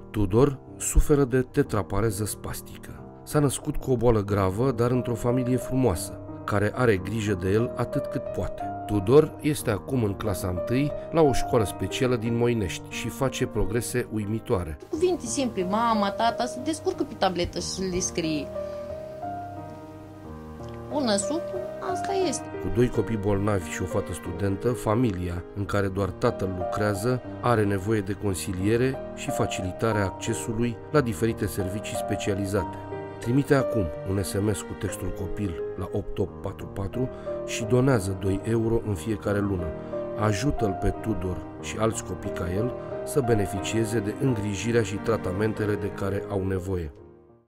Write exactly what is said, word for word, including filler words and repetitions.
Tudor suferă de tetrapareză spastică. S-a născut cu o boală gravă, dar într-o familie frumoasă, care are grijă de el atât cât poate. Tudor este acum în clasa întâi la o școală specială din Moinești și face progrese uimitoare. Cuvinte simple, mama, tata, se descurcă pe tabletă și le scrie. Una supă, asta este. Cu doi copii bolnavi și o fată studentă, familia, în care doar tatăl lucrează, are nevoie de consiliere și facilitarea accesului la diferite servicii specializate. Trimite acum un S M S cu textul copil la opt opt patru patru și donează doi euro în fiecare lună. Ajută-l pe Tudor și alți copii ca el să beneficieze de îngrijirea și tratamentele de care au nevoie.